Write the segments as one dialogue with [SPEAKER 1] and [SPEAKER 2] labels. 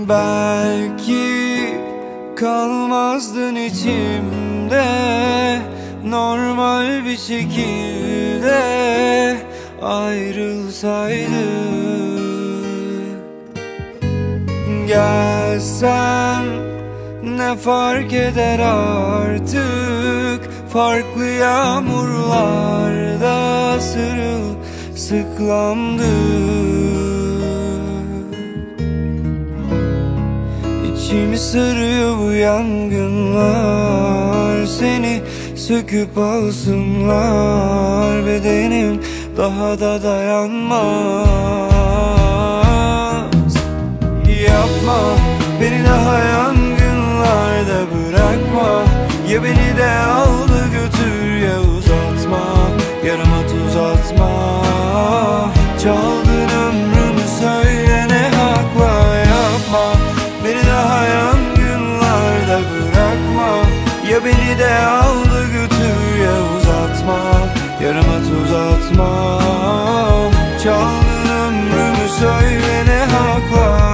[SPEAKER 1] Belki kalmazdın içimde, normal bir şekilde ayrılsaydık. Gelsen ne fark eder artık, farklı yağmurlarda sırılsıklamdık. İçimi sarıyor bu yangınlar, seni söküp alsınlar, bedenim daha da dayanmaz. Yapma, beni daha yangınlarda bırakma. Ya beni de al da götür, ya uzatma, yarama tuz atma. Çaldın ömrümü, söyle ne hakla. Yapma, beni daha yangınlarda bırakma. Ya beni de al da götür, ya uzatma, yarama tuz atma. Çaldın ömrümü, söyle ne hakla.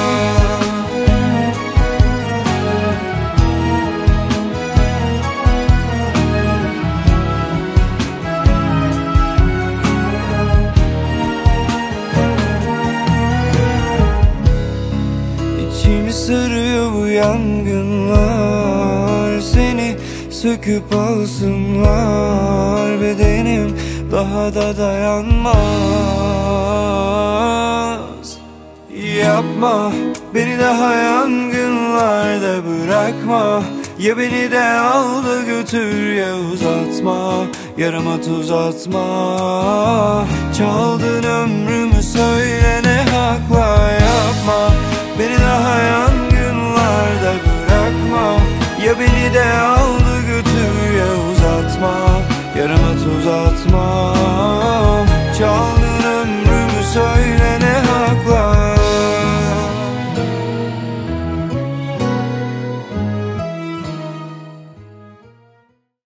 [SPEAKER 1] İçimi sarıyor bu yangınlar, seni söküp alsınlar, bedenim daha da dayanmaz. Yapma, beni daha yangınlarda bırakma. Ya beni de al da götür, ya uzatma, yarama tuz atma. Çaldın ömrümü, söyle ne hakla. Yapma, beni daha yangınlarda bırakma. Ya beni de al da götür, ya uzatma, yarama tuz atma. Çaldın ömrümü, söyle